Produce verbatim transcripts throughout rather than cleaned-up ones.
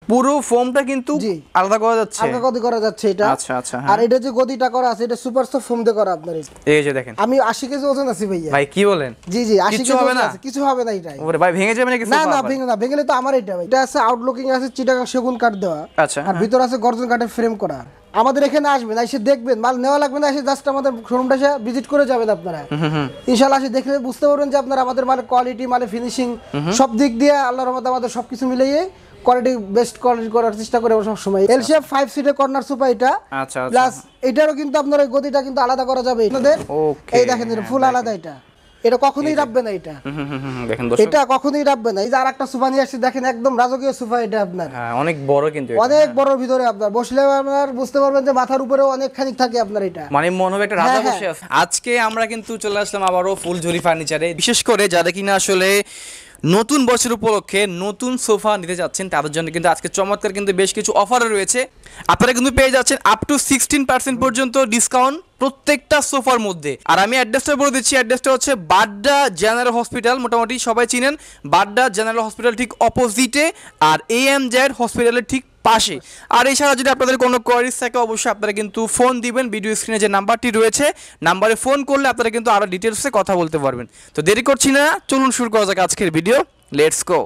পুরো ফোমটা কিন্তু আলাদা করা যাচ্ছে, আলাদা গদি করা যাচ্ছে এটা। আচ্ছা আচ্ছা। আর এটা যে গদিটা করা আছে এটা সুপার সফট ফোম দিয়ে করা আপনার। এই যে দেখেন আমি আশি কেজি ওজন আছি ভাইয়া। ভাই কি বলেন? জি জি আশি কেজি ওজন আছে, কিছু হবে না এটা। ওরে ভাই ভেঙে যাবে নাকি? না না ভেঙে না, ভেঙেলে তো আমার এটা ভাই। এটা আছে আউটলুকিং আছে চিটাগাং সেগুন কাঠ দেওয়া। আচ্ছা। আর ভিতর আছে গর্জন কাঠের ফ্রেম করা। আমাদের এখানে আসবেন, এসে দেখবেন, মাল নেওয়া লাগবে না, এসে জাস্ট আমাদের শোরুমটা এসে ভিজিট করে যাবেন আপনারা। ইনশাআল্লাহ এসে দেখলে বুঝতে পারবেন যে আপনারা আমাদের মালের কোয়ালিটি, মালের ফিনিশিং সব দিক দিয়ে আল্লাহর রহমতে আমাদের সবকিছু মিলিয়ে কোয়ালিটি বেস্ট কোয়ালিটি করার চেষ্টা করে সব সময়। এল শেপ ফাইভ সিটের কর্নার সোফা এটা। আচ্ছা আচ্ছা। প্লাস এটারও কিন্তু আপনার এই গদিটা কিন্তু আলাদা করা যাবে আপনাদের। এই দেখেন এটা ফুল আলাদা, এটা এটা কখনোই রাখবে না এটা। দেখেন দর্শক এটা কখনোই রাখবে না। এই যে আরেকটা সোফা নিয়ে আসছে দেখেন, একদম রাজকীয় সোফা এটা আপনার। হ্যাঁ অনেক বড় কিন্তু এটা, অনেক বড় ভিতরে আপনার বসলে আপনার বুঝতে পারবেন যে মাথার উপরেও অনেক খানিক থাকে আপনার এটা, মানে মনে হবে একটা রাজা বসে আছে। আজকে আমরা কিন্তু চলে আসলাম আবারও ফুলঝুরি ফার্নিচারে, বিশেষ করে যারা কিনা আসলে নতুন বছর উপলক্ষে নতুন সোফা নিতে যাচ্ছেন তাদের জন্য কিন্তু আজকে চমৎকার কিন্তু বেশ কিছু অফার রয়েছে। আপনারা কিন্তু পেয়ে যাচ্ছেন আপ টু সিক্সটিন পার্সেন্ট পর্যন্ত ডিসকাউন্ট প্রত্যেকটা সোফার মধ্যে। আর আমি অ্যাড্রেসটা বলে দিচ্ছি, অ্যাড্রেসটা হচ্ছে বাড্ডা জেনারেল হসপিটাল, মোটামুটি সবাই চিনেন বাড্ডা জেনারেল হসপিটাল ঠিক অপোজিটে, আর এ এম জেড হসপিটালের ঠিক পাশে। আর এছাড়া যদি আপনাদের কোনো কোয়ারিজ থাকে অবশ্যই আপনারা কিন্তু ফোন দিবেন, ভিডিও স্ক্রিনে যে নাম্বারটি রয়েছে নাম্বারে ফোন করলে আপনারা কিন্তু আরও ডিটেলসে কথা বলতে পারবেন। তো দেরি করছি না, চলুন শুরু করা যাক আজকের ভিডিও, লেটস গো।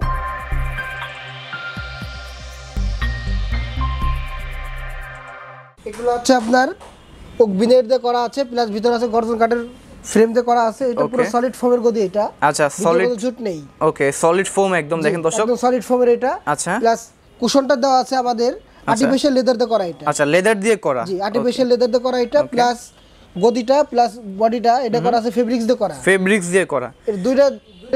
এগুলো হচ্ছে আপনার বিনের দিয়ে করা আছে, প্লাস ভিতরে আছে গর্জন কাঠের ফ্রেম দিয়ে করা আছে। এটা পুরো সলিড ফোমের গদি এটা। আচ্ছা সলিড, কোনো জুট নেই। ওকে সলিড ফোম একদম, দেখেন দর্শক একদম সলিড ফোমের এটা। আচ্ছা প্লাস কুশনটা দেওয়া আছে আমাদের আর্টিফিশিয়াল লেদার দিয়ে করা এটা। আচ্ছা লেদার দিয়ে করা, জি আর্টিফিশিয়াল লেদার দিয়ে করা এটা। প্লাস গদিটা প্লাস বডিটা এটা করা আছে ফেব্রিক্স দিয়ে করা, ফেব্রিক্স দিয়ে করা, এর দুইটা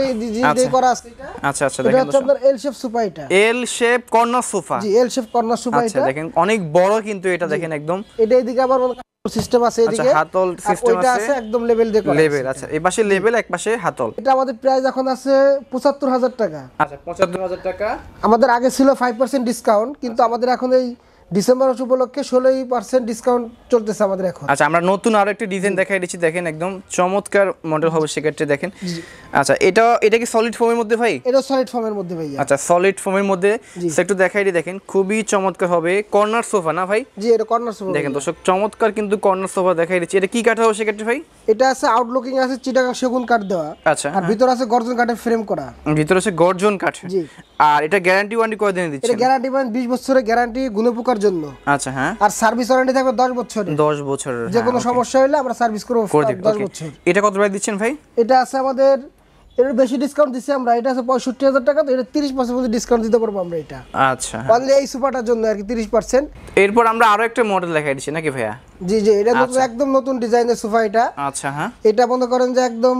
দিয়ে করা আছে এটা। আচ্ছা আচ্ছা দেখেন এটা আপনার এল শেপ সোফা এটা, এল শেপ কর্নার সোফা। জি এল শেপ কর্নার সোফা এটা। আচ্ছা দেখেন অনেক বড় কিন্তু এটা, দেখেন একদম। এটা এদিকে আবার সিস্টেম আছে, এদিকে হাতল সিস্টেম আছে, ওইটা আছে একদম লেভেল দিয়ে করা লেভেল। আচ্ছা এই পাশে লেভেল, এক পাশে হাতল। এটা আমাদের প্রাইস এখন আছে পঁচাত্তর হাজার টাকা। আচ্ছা পঁচাত্তর হাজার টাকা। আমাদের আগে ছিল ফাইভ পার্সেন্ট ডিসকাউন্ট, কিন্তু আমাদের এখন এই ডিসেম্বর উপলক্ষে ষোলো পার্সেন্ট ডিসকাউন্ট চলতেছে আমাদের এখন। আচ্ছা আমরা নতুন আরো একটা ডিজাইন দেখাই দিচ্ছি, দেখেন একদম চমৎকার মডেল হবে সেক্ষেত্রে দেখেন। আচ্ছা এটা এটা কি সলিড ফোমের মধ্যে ভাই? এটা সলিড ফোমের মধ্যে ভাই। আচ্ছা সলিড ফোমের মধ্যে একটু দেখাই দিই, দেখেন খুবই চমৎকার হবে। কর্নার সোফা না ভাই? জি এটা কর্নার সোফা। দেখেন দর্শক চমৎকার কিন্তু কর্নার সোফা দেখাই দিচ্ছি। এটা কি কাঠ হবে সেক্ষেত্রে ভাই? এটা আছে আউটলুকিং আছে চিটাগাং সেগুন কাঠ দেওয়া। আচ্ছা। আর ভিতর আছে গর্জন কাঠের ফ্রেম করা। ভিতর আছে গর্জন কাঠ। জি। আর এটা গ্যারান্টি ওয়ারেন্টি কয় দিনে দিচ্ছেন? এটা গ্যারান্টি মানে বিশ বছরের গ্যারান্টি গুণে পোকার জন্য। আচ্ছা হ্যাঁ। আর সার্ভিস ওয়ারেন্টি থাকবে দশ বছরের। দশ বছরের, যে কোনো সমস্যা হলে আমরা সার্ভিস করব দশ বছর। এটা কত প্রাইস দিচ্ছেন ভাই? এটা আছে আমাদের এর বেশি ডিসকাউন্ট দিছি আমরা, এটা আছে পঁয়ষট্টি হাজার টাকা, তো এটা তিরিশ পার্সেন্ট পর্যন্ত ডিসকাউন্ট দিতে পারবো আমরা এটা। আচ্ছা অনলি এই সোফাটার জন্য আর কি তিরিশ পার্সেন্ট। এরপর আমরা আরো একটা মডেল দেখাই দিচ্ছি নাকি ভাইয়া? জি জি এটা একদম নতুন ডিজাইনের সোফা এটা। আচ্ছা হ্যাঁ। এটা মনে করেন যে একদম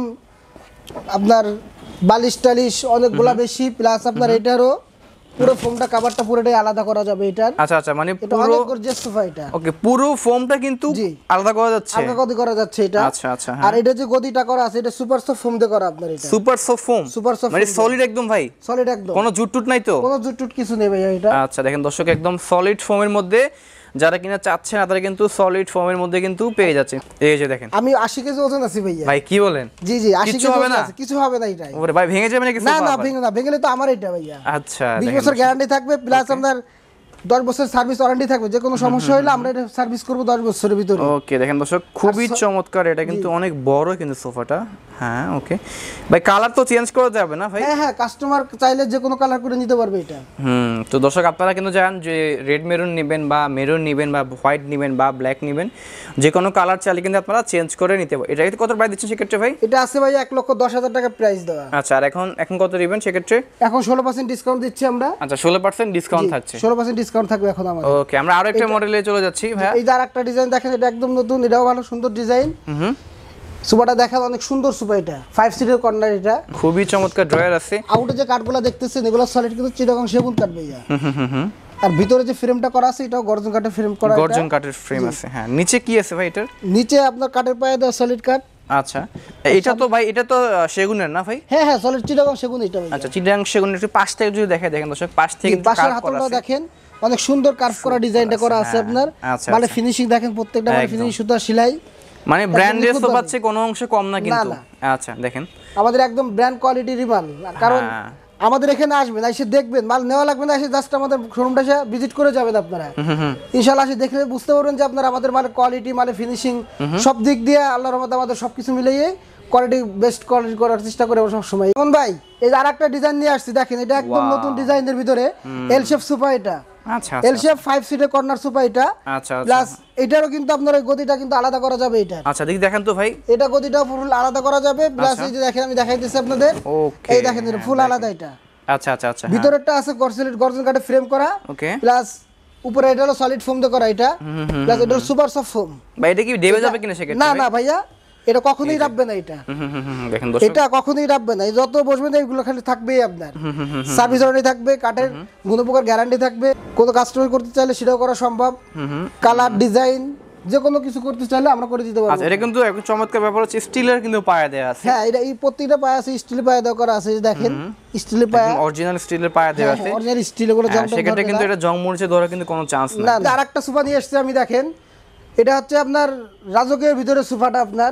আপনার বালিশ টালিশ অনেকগুলা বেশি, প্লাস আপনার এটারও পুরো ফোমটা কভারটা পুরোটাই আলাদা করা যাবে এটার। আচ্ছা আচ্ছা মানে পুরো অনেক গর্জিয়াস সোফা এটা। ওকে পুরো ফোমটা কিন্তু আলাদা করা যাচ্ছে, আলাদা গদি করা যাচ্ছে এটা। আচ্ছা আচ্ছা। আর এটা যে গদিটা করা আছে এটা সুপার সফট ফোম দিয়ে করা আপনার এটা। Super soft foam, super soft মানে সলিড একদম ভাই? সলিড একদম, কোনো জুট টুট নাই তো? কোনো জুট টুট কিছু নেই ভাই এটা। আচ্ছা দেখেন দর্শক একদম সলিড ফোমের মধ্যে যারা কিনা চাচ্ছেন তারা কিন্তু সলিড ফোমের মধ্যে কিন্তু পেয়ে যাচ্ছে। এই যে দেখেন আমি আশি কেজি ওজন আছি ভাইয়া। ভাই কি বলেন? জি জি আশি কেজি ওজন আছে, কিছু হবে না এটা। ওরে ভাই ভেঙে যাবে নাকি? না না ভেঙে না, ভেঙেলে তো আমার এটা ভাইয়া। আচ্ছা বিশ বছর গ্যারান্টি থাকবে, প্লাস আপনার দশ বছর সার্ভিস ওয়ারেন্টি থাকবে, যে কোনো সমস্যা হলে আমরা এটা সার্ভিস করব দশ বছরের ভিতরে। ওকে দেখেন দর্শক খুবই চমৎকার, এটা কিন্তু অনেক বড় কিন্তু সোফাটা। হ্যাঁ ওকে ভাই কালার তো চেঞ্জ করা যাবে না ভাই? হ্যাঁ হ্যাঁ কাস্টমার চাইলে যে কোনো কালার করে নিতে পারবে এটা। হুম তো দর্শক আপনারা কিন্তু জানেন যে রেড মেরুন নেবেন বা মেরুন নেবেন বা হোয়াইট নেবেন বা ব্ল্যাক নেবেন, যে কোনো কালার চাইলে কিন্তু আপনারা চেঞ্জ করে নিতে পারেন। এটা কত প্রাইস দিচ্ছেন সেক্ষেত্রে ভাই? এটা আছে ভাই এক লক্ষ দশ হাজার টাকা প্রাইস দেওয়া। আচ্ছা আর এখন এখন কত দিবেন সেক্ষেত্রে? এখন ষোলো পার্সেন্ট ডিসকাউন্ট দিচ্ছি আমরা। আচ্ছা ষোলো পার্সেন্ট ডিসকাউন্ট থাকছে, ষোলো পার্সেন্ট ডিসকাউন্ট থাকবে এখন আমাদের। ওকে আমরা আরো একটা মডেলে চলে যাচ্ছি ভাই। এই যে আরেকটা ডিজাইন দেখেন, এটা একদম নতুন, এটাও ভালো সুন্দর ডিজাইন। হুম সোফাটা দেখেন অনেক সুন্দর সোফা, এটা ফাইভ সিটের কর্নার, এটা খুবই চমৎকার ড্রয়ার আছে। আউটে যে কাঠগুলো দেখতেছেন এগুলো সলিড কিন্তু চিটাগাং সেগুন কাঠ ভাইয়া। হুম হুম হুম। আর ভিতরে যে ফ্রেমটা করা আছে এটাও গর্জন কাঠের ফ্রেম করা, গর্জন কাঠের ফ্রেম আছে। হ্যাঁ নিচে কি আছে ভাই এটার? নিচে আপনার কাঠের পায়ে দেওয়া সলিড কাঠ। আচ্ছা এটা তো ভাই এটা তো সেগুনের না ভাই? হ্যাঁ হ্যাঁ সলিড চিটাগাং সেগুন এটা ভাই। আচ্ছা চিটাগাং সেগুনের একটু পাশ থেকে যদি দেখে দেখেন দর্শক, পাশ থেকে পাশের হাতলটা দেখেন অনেক সুন্দর কার্ভ করা ডিজাইনটা করা আছে আপনার। মানে ফিনিশিং দেখেন প্রত্যেকটা, মানে ফিনিশিং সুতা সেলাই, মানে ব্র্যান্ডের সোফাচ্ছে কোনো অংশে কম না কিন্তু। আচ্ছা দেখেন আমাদের একদম ব্র্যান্ড কোয়ালিটির মাল, কারণ আমাদের এখানে আসবেন, এসে দেখবেন, মাল নেওয়া লাগবে না, এসে জাস্ট আমাদের শোরুমটা এসে ভিজিট করে যাবেন আপনারা। ইনশাআল্লাহ এসে দেখলে বুঝতে পারবেন যে আপনারা আমাদের মালের কোয়ালিটি, মালের ফিনিশিং সব দিক দিয়ে আল্লাহর রহমতে আমাদের সবকিছু মিলিয়ে কোয়ালিটি বেস্ট কোয়ালিটি করার চেষ্টা করে সব সময়। এখন ভাই এই যে আরেকটা ডিজাইন নিয়ে আসছি, দেখেন এটা একদম নতুন ডিজাইনের ভিতরে এল শেপ সোফা। এটা আচ্ছা এল শেপ ফাইভ সিটের কর্নার সোফা এটা। আচ্ছা প্লাস এটারও কিন্তু আপনার ওই গদিটা কিন্তু আলাদা করা যাবে। এটা আচ্ছা দেখি দেখেন তো ভাই, এটা গদিটা ফুল আলাদা করা যাবে। প্লাস এই যে দেখেন আমি দেখাইতেছি আপনাদের, ওকে এই দেখেন এটা ফুল আলাদা। এটা আচ্ছা আচ্ছা আচ্ছা ভিতরেরটা আছে গর্জন গর্জন কাটে ফ্রেম করা। ওকে প্লাস উপরে এটা হলো সলিড ফোম দিয়ে করা। এটা প্লাস এটা সুপার সফট ফোম। ভাই এটা কি দেবে যাবে কিনা সেক্ষেত্রে? না না ভাইয়া, এটা কখনোই রাখবে না। এটা দেখেন দর্শক, এটা কখনোই রাখবে না। যত বসবেন এইগুলো খালি থাকবেই আপনার। সার্ভিস ওয়ারেন্টি থাকবে, কাঠের কোনো প্রকার গ্যারান্টি থাকবে। কোনো কাস্টমার করতে চাইলে সেটাও করা সম্ভব। কালার ডিজাইন যে কোনো কিছু করতে চাইলে আমরা করে দিতে পারবো। আচ্ছা এটা কিন্তু একদম চমৎকার ব্যাপার হচ্ছে স্টিলের কিন্তু পায়া দেয়া আছে। হ্যাঁ এটা এই প্রত্যেকটা পায়া আছে স্টিলের পায়া দেওয়া করা আছে। দেখেন স্টিলের পায়া, অরিজিনাল স্টিলের পায়া দেয়া আছে। অরিজিনাল স্টিলের কোনো জং সেক্ষেত্রে কিন্তু এটা জং মরিচে ধরা কিন্তু কোনো চান্স না। না আরেকটা সোফা নিয়ে এসেছি আমি, দেখেন এটা হচ্ছে আপনার রাজকীয় ভিতরে সোফাটা আপনার।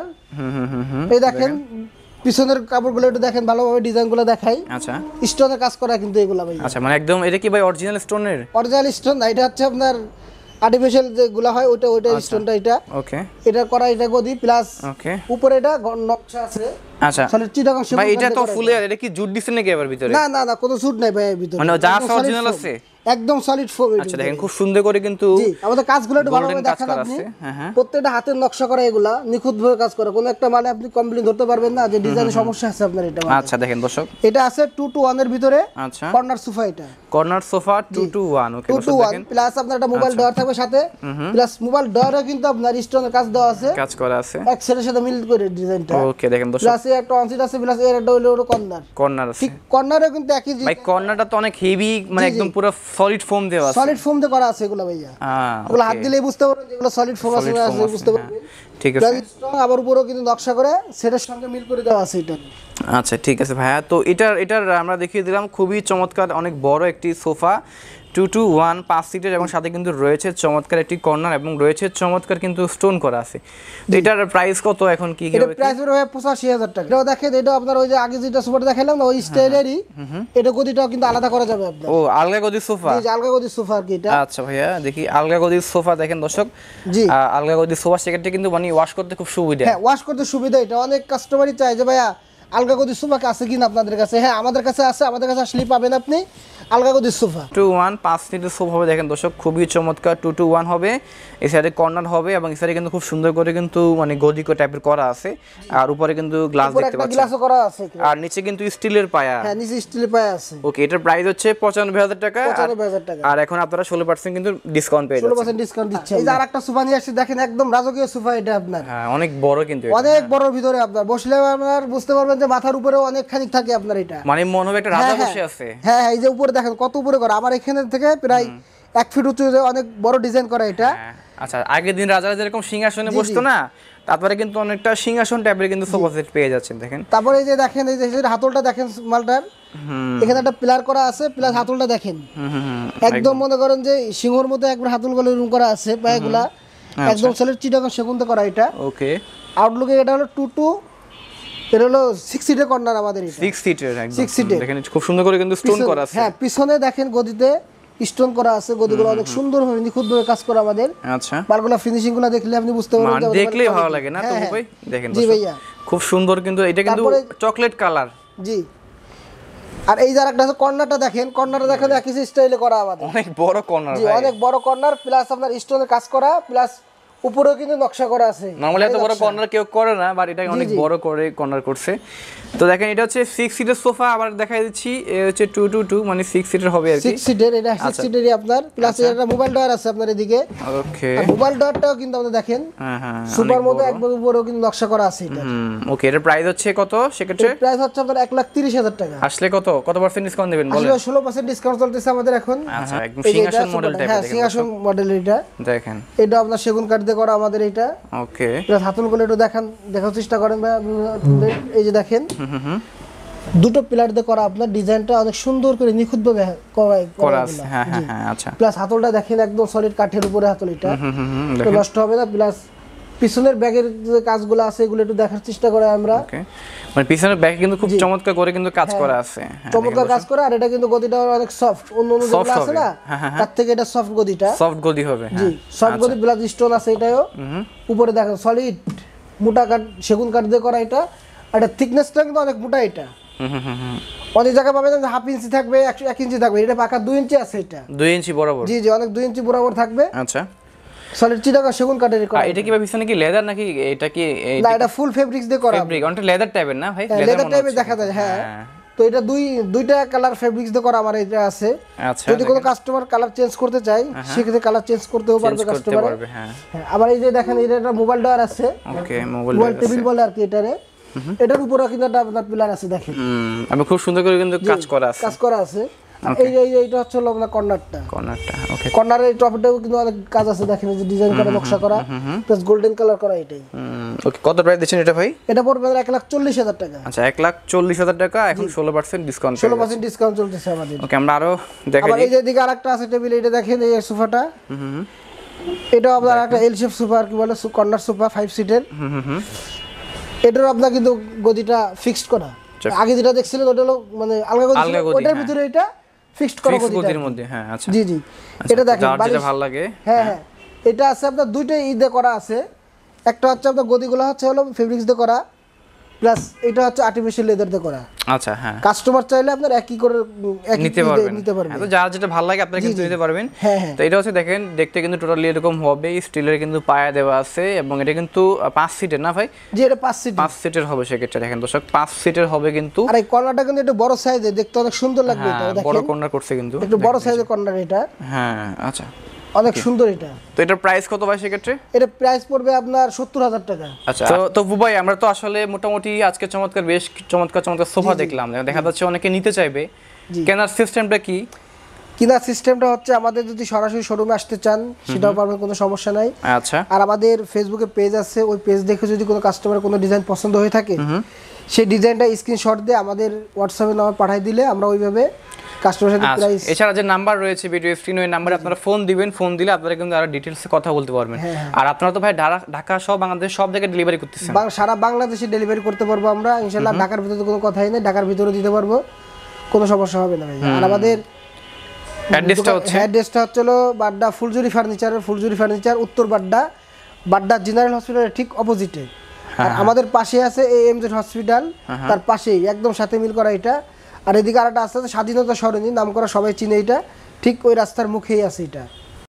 এই দেখেন পিছনের কাপড়গুলো একটু দেখেন ভালোভাবে, ডিজাইনগুলো দেখাই। আচ্ছা স্টোনের কাজ করা কিন্তু এগুলা ভাই। আচ্ছা মানে একদম এটা কি ভাই অরিজিনাল স্টোনের? অরিজিনাল স্টোন না, এটা হচ্ছে আপনার আর্টিফিশিয়াল যেগুলা হয় ওটা ওইটা স্টোনটা। এটা ওকে এটা করা, এটা গদি প্লাস ওকে উপরে এটা নকশা আছে। আচ্ছা সলিড চিটাগং সেগুন। ভাই এটা তো ফুলের, এটা কি জুট দিছেন নাকি এর ভিতরে? না না না কোনো সুট নাই ভাই এর ভিতরে, মানে যা অরিজিনাল আছে একদম সলিড ফোম। আচ্ছা দেখেন খুব সুন্দর করে কিন্তু জি আমাদের কাজগুলো একটু ভালোভাবে দেখেন আপনি। হ্যাঁ হ্যাঁ প্রত্যেকটা হাতের নকশা করা, এগুলা নিখুঁতভাবে কাজ করা। কোনো একটা মানে আপনি কমপ্লিট ধরতে পারবেন না যে ডিজাইনের সমস্যা আছে আপনার। এটা আচ্ছা দেখেন দর্শক, এটা আছে টু টু ওয়ান এর ভিতরে। আচ্ছা কর্নার সোফা, এটা corner sofa two two one. Okay two two one plus আপনার একটা মোবাইল ডয়ার থাকবে সাথে। প্লাস মোবাইল ডয়ারও কিন্তু আপনার স্টোনের কাজ দেওয়া আছে, কাজ করা আছে এক সেটের সাথে মিল করে ডিজাইনটা। ওকে দেখেন দর্শক, প্লাস একটা অনসিট আছে, প্লাস এর একটা হলো কর্নার। কর্নার আছে, ঠিক কর্নারও কিন্তু একই জিনিস। ভাই কর্নারটা তো অনেক হেভি, মানে একদম পুরো সলিড ফোম দেওয়া আছে। সলিড ফোম দিয়ে করা আছে এগুলো ভাইয়া। হ্যাঁ এগুলো হাত দিলেই বুঝতে পারবেন যেগুলো সলিড ফোম আছে, বুঝতে পারবেন। ঠিক আছে স্ট্রং আবার উপরেও কিন্তু নকশা করে সেটার সঙ্গে মিল করে দেওয়া আছে এটা। আচ্ছা ঠিক আছে ভাইয়া, তো এটার এটার আমরা দেখিয়ে দিলাম খুবই চমৎকার অনেক বড় একটি সোফা টু টু ওয়ান পাঁচ সিটের, এবং সাথে কিন্তু রয়েছে চমৎকার একটি কর্নার এবং রয়েছে চমৎকার কিন্তু স্টোন করা আছে। তো এটার প্রাইস কত এখন কি কি এটা প্রাইস হবে পঁচাশি হাজার টাকা। এটাও দেখেন, এটা আপনার ওই যে আগে যেটা সোফাটা দেখাইলাম না ওই স্টাইলেরই, এটা গদিটাও কিন্তু আলাদা করা যাবে আপনার। ও আলগা গদির সোফা? জি আলগা গদির সোফা আর কি এটা। আচ্ছা ভাইয়া দেখি আলগা গদির সোফা দেখেন দর্শক। জি আলগা গদির সোফা সেক্ষেত্রে কিন্তু মানে ওয়াশ করতে খুব সুবিধা। হ্যাঁ ওয়াশ করতে সুবিধা। এটা অনেক কাস্টমারই চায় যে ভাইয়া আলগা গদির সোফা আছে কিনা আপনাদের কাছে। হ্যাঁ আমাদের কাছে আছে, আমাদের কাছে আসলেই পাবেন আপনি আলগা গদির সোফা। টু ওয়ান পাঁচ সিটের সোফা হবে দেখেন দর্শক, খুবই চমৎকার টু টু ওয়ান হবে। এই সাইডে কর্নার হবে এবং এই সাইডে কিন্তু খুব সুন্দর করে কিন্তু মানে গদিকো টাইপের করা আছে, আর উপরে কিন্তু গ্লাস দেখতে পাচ্ছেন, গ্লাসও করা আছে, আর নিচে কিন্তু স্টিলের পায়া। হ্যাঁ নিচে স্টিলের পায়া আছে। ওকে এটার প্রাইস হচ্ছে পঁচানব্বই হাজার টাকা, পঁচানব্বই হাজার টাকা। আর এখন আপনারা ষোলো পার্সেন্ট কিন্তু ডিসকাউন্ট পেয়ে যাচ্ছেন। ষোলো পার্সেন্ট ডিসকাউন্ট দিচ্ছে। এই যে আরেকটা সোফা নিয়ে আসছি দেখেন, একদম রাজকীয় সোফা এটা আপনার। হ্যাঁ অনেক বড় কিন্তু এটা, অনেক বড় ভিতরে আপনার বসলে আপনার বুঝতে পারবেন যে মাথার উপরে অনেক খানিক থাকে আপনার। এটা মানে মনে হবে একটা রাজা বসে আছে। হ্যাঁ হ্যাঁ এই যে উপরে দেখেন কত উপরে করা, আমার এখানে থেকে প্রায় এক ফিট উঁচু, অনেক বড় ডিজাইন করা এটা। আচ্ছা আগের দিন রাজারা যেরকম সিংহাসনে বসতো না, তারপরে কিন্তু অনেকটা সিংহাসন টাইপের কিন্তু সোফা সেট পেয়ে যাচ্ছেন দেখেন। তারপরে এই যে দেখেন এই যে হাতলটা দেখেন মালটার, এখানে একটা পিলার করা আছে, প্লাস হাতলটা দেখেন একদম মনে করেন যে সিংহর মতো একবার হাতলগুলো রুম করা আছে, পায়গুলা একদম সলিড চিটাগং সেগুন করা এটা। ওকে আউটলুকে এটা হলো টু টু, এটা হলো সিক্স সিটের কর্নার আমাদের। এটা সিক্স সিটের একদম সিক্স সিটের দেখেন খুব সুন্দর করে কিন্তু স্টোন করা আছে। হ্যাঁ পিছনে দেখেন গদিতে স্টোন করা আছে, গদিগুলো অনেক সুন্দর ভাবে নিখুঁতভাবে কাজ করা আমাদের। আচ্ছা মালগুলা ফিনিশিং গুলো দেখলে আপনি বুঝতে পারবেন, মানে দেখলেই ভালো লাগে না তো ভাই। দেখেন জি ভাইয়া খুব সুন্দর কিন্তু এটা কিন্তু চকলেট কালার। জি আর এই যার একটা কর্নারটা দেখেন, কর্নারটা দেখেন একই স্টাইলে করা আমাদের, অনেক বড় কর্নার। জি অনেক বড় কর্নার, প্লাস আপনার স্টোনের কাজ করা, প্লাস উপরেও কিন্তু নকশা করা আছে। নরমালি এত বড় কর্নার কেউ করে না, বাট এটা অনেক বড় করে কর্নার করছে। তো দেখেন এটা হচ্ছে সিক্স সিটের সোফা, আবার দেখাই দিচ্ছি এ হচ্ছে টু টু টু মানে সিক্স সিটের হবে আর কি। সিক্স সিটের এটা সিক্স সিটেরই আপনার, প্লাস এটা মোবাইল ডয়ার আছে আপনার এদিকে। ওকে মোবাইল ডয়ারটাও কিন্তু আপনি দেখেন হ্যাঁ হ্যাঁ সুপার মতো একদম উপরেও কিন্তু নকশা করা আছে এটা। হুম ওকে এটার প্রাইস হচ্ছে কত সেক্ষেত্রে? প্রাইস হচ্ছে আপনার এক লাখ তিরিশ হাজার টাকা। আসলে কত কত পার্সেন্ট ডিসকাউন্ট দিবেন বলেন? আসলে ষোলো পার্সেন্ট ডিসকাউন্ট চলতেছে আমাদের এখন। আচ্ছা একদম সিংহাসন মডেল টাইপের। হ্যাঁ সিংহাসন মডেল এটা দেখেন, এটা আপনার সেগুন কাঠ দিয়ে করা আমাদের এটা। ওকে প্লাস হাতলগুলো একটু দেখান, দেখার চেষ্টা করেন ভাই। এই যে দেখেন দুটো পিলার দিয়ে করা আপনার, ডিজাইনটা অনেক সুন্দর করে নিখুঁতভাবে করা আছে। হ্যাঁ হ্যাঁ হ্যাঁ আচ্ছা প্লাস হাতলটা দেখেন একদম সলিড কাঠের উপরে হাতল, এটা তো নষ্ট হবে না। প্লাস পিছনের ব্যাগের যে কাজগুলো আছে এগুলো একটু দেখার চেষ্টা করে আমরা। ওকে, মানে পিছনের ব্যাগে কিন্তু খুব চমৎকার করে কিন্তু কাজ করা আছে। হ্যাঁ, চমৎকার কাজ করে। আর এটা কিন্তু গদিটা অনেক সফট, অন্য অন্য যেগুলো আছে না তার থেকে এটা সফট গদিটা, সফট গদি হবে। জি সফট গদি, ব্লাড স্টোন আছে এটাও। উপরে দেখেন সলিড মোটা কাঠ, সেগুন কাঠ দিয়ে করা এটা। আর এটা থিকনেসটা কিন্তু অনেক মোটা এটা। হুম হুম হুম, অনেক জায়গায় পাবেন যে হাফ ইঞ্চি থাকবে, এক ইঞ্চি থাকবে, এটা পাকা দুই ইঞ্চি আছে এটা। দুই ইঞ্চি বরাবর? জি জি, অনেক দুই ইঞ্চি বরাবর থাকবে। আচ্ছা, সলিড চিটাগং সেগুন কাঠের করা। এটা কি পিছনে কি লেদার নাকি এটা কি? না, এটা ফুল ফেব্রিক্স দিয়ে করা। ফেব্রিক অনেকটা লেদার টাইপের না ভাই? লেদার টাইপের দেখা যায়, হ্যাঁ। তো এটা দুই দুইটা কালার ফেব্রিক্স দিয়ে করা আমার এটা আছে। আচ্ছা, যদি কোনো কাস্টমার কালার চেঞ্জ করতে চায় সেক্ষেত্রে কালার চেঞ্জ করতেও পারবে কাস্টমার। হ্যাঁ, আবার এই যে দেখেন এটা একটা মোবাইল ডয়ার আছে। ওকে, মোবাইল টেবিল বলে আর কি এটারে। এটার উপরে কিন্তু একটা আপনার পিলার আছে দেখেন। হুম, আমি খুব সুন্দর করে কিন্তু কাজ করা আছে, কাজ করা আছে। এই যে এইটা হচ্ছে হলো আপনার কর্নারটা। কর্নারটা ওকে, কর্নারের এই টপটাও কিন্তু অনেক কাজ আছে দেখেন, এই যে ডিজাইন করা, নকশা করা, প্লাস গোল্ডেন কালার করা এটাই। ওকে, কত প্রাইস দিচ্ছেন এটা ভাই? এটা পড়বে এক লাখ চল্লিশ হাজার টাকা। আচ্ছা, এক লাখ চল্লিশ হাজার টাকা, এখন ষোলো পার্সেন্ট ডিসকাউন্ট। ষোলো পার্সেন্ট ডিসকাউন্ট চলতেছে আমাদের। ওকে, আমরা আরো দেখাই। আবার এই যে দিকে আরেকটা আছে টেবিল, এটা দেখেন এই সোফাটা। হুম, এটা আপনার একটা এল শেপ সোফা আর কি বলে, কর্নার সোফা ফাইভ সিটের। হুম হুম, এটার আপনার কিন্তু গদিটা ফিক্সড করা। আগে যেটা দেখছিলেন ওটা হলো মানে আলগা গদি, ওটার ভিতরে এটা ফিক্সড করা গদির মধ্যে। হ্যাঁ, আচ্ছা, জি জি, এটা দেখেন যেটা ভালো লাগে। হ্যাঁ হ্যাঁ, এটা আছে আপনার দুইটা ঈদে করা আছে। একটা হচ্ছে আপনার গদিগুলো হচ্ছে হলো ফেব্রিক্স দিয়ে করা, প্লাস এটা হচ্ছে আর্টিফিশিয়াল লেদার দিয়ে করা। আচ্ছা, হ্যাঁ, কাস্টমার চাইলে আপনার একই করে একই নিতে পারবেন, নিতে পারবেন। তো যার যেটা ভালো লাগে আপনারা কিন্তু নিতে পারবেন। হ্যাঁ হ্যাঁ, তো এটা হচ্ছে দেখেন দেখতে কিন্তু টোটালি এরকম হবে, স্টিলের কিন্তু পায়া দেওয়া আছে, এবং এটা কিন্তু পাঁচ সিটের না ভাই? জি, এটা পাঁচ সিট, পাঁচ সিটের হবে সেক্ষেত্রে। দেখেন দর্শক, পাঁচ সিটের হবে কিন্তু। আর এই কর্নারটা কিন্তু একটু বড় সাইজের, দেখতে অনেক সুন্দর লাগবে এটা। দেখেন বড় কর্নার করছে কিন্তু, একটু বড় সাইজের কর্নার এটা। হ্যাঁ, আচ্ছা, অনেক সুন্দর এটা। তো এটার প্রাইস কত ভাই সেক্ষেত্রে? এটা প্রাইস পড়বে আপনার সত্তর হাজার টাকা। আচ্ছা, তো তো ভাই আমরা তো আসলে মোটামুটি আজকে চমৎকার বেশ চমৎকার চমৎকার সোফা দেখলাম, দেখা যাচ্ছে অনেকে নিতে চাইবে। কেনার সিস্টেমটা কি? কেনার সিস্টেমটা হচ্ছে আমাদের যদি সরাসরি শোরুমে আসতে চান সেটাও পারবেন, কোনো সমস্যা নাই। আচ্ছা, আর আমাদের ফেসবুকে পেজ আছে, ওই পেজ দেখে যদি কোনো কাস্টমার কোনো ডিজাইন পছন্দ হয়ে থাকে সেই ডিজাইনটা স্ক্রিনশট দিয়ে আমাদের হোয়াটসঅ্যাপে নাম্বার পাঠিয়ে দিলে আমরা ওইভাবে কাস্টমারের সাথে প্রাইস। এছাড়া যে নাম্বার রয়েছে ভিডিও স্ক্রিনে, ওই নাম্বারে আপনারা ফোন দিবেন, ফোন দিলে আপনারা কিন্তু আরো ডিটেইলসে কথা বলতে পারবেন। আর আপনারা তো ভাই ঢাকা সহ বাংলাদেশ সব জায়গায় ডেলিভারি করতেছেন? সারা বাংলাদেশে ডেলিভারি করতে পারবো আমরা ইনশাআল্লাহ। ঢাকার ভিতরে তো কোনো কথাই নেই, ঢাকার ভিতরে দিতে পারবো, কোনো সমস্যা হবে না ভাই। আর আমাদের অ্যাড্রেসটা হচ্ছে অ্যাড্রেসটা হচ্ছে হলো বাড্ডা ফুলজুরি ফার্নিচারের, ফুলজুরি ফার্নিচার উত্তর বাড্ডা, বাড্ডা জেনারেল হসপিটালের ঠিক অপোজিটে। আর আমাদের পাশে আছে এএমজেড হসপিটাল, তার পাশেই একদম সাথে মিল করা এটা। আর এদিকে আরেকটা আছে স্বাধীনতা সরণি নাম করা, সবাই চিনে এটা, ঠিক ওই রাস্তার মুখেই আছে এটা।